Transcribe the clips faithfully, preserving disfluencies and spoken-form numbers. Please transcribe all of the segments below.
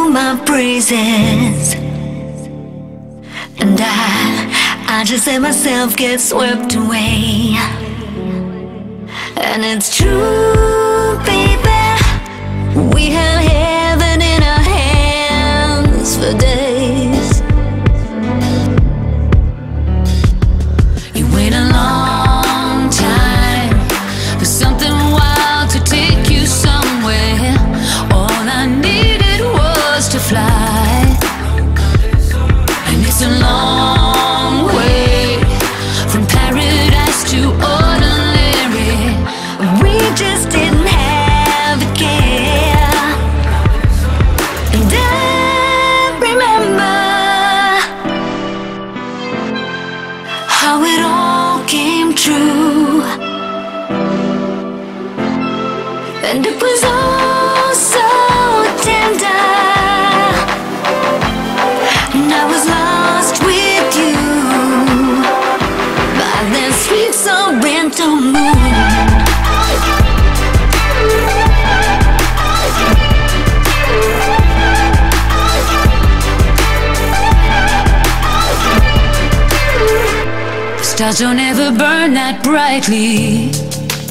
all my praises, and I, I just let myself get swept away. And it's true, baby, we had heaven in our hands for days. You wait a long time for something wild to take you somewhere. All I needed was to fly, and it's a long way from paradise to ordinary. We just didn't have a care. And I remember how it all came true, and it was all so tender, and I was lost with you by that sweet Sorrento moon. Stars don't ever burn that brightly,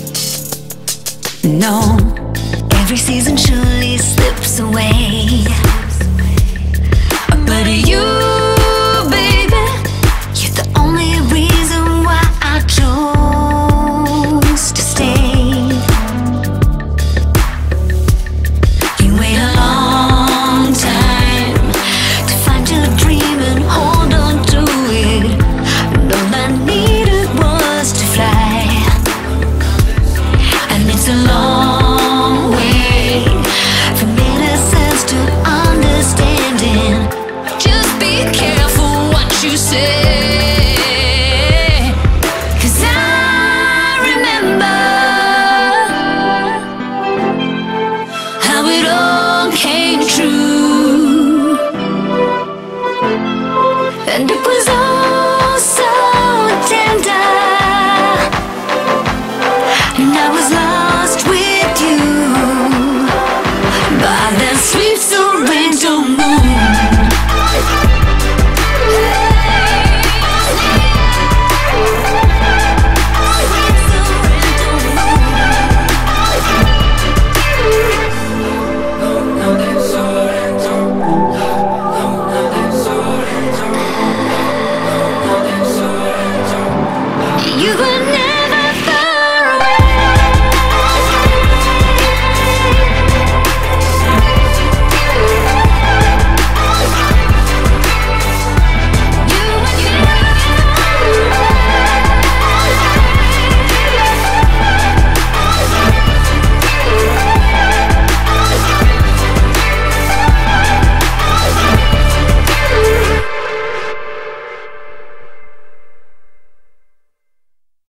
no. Every season surely slips away.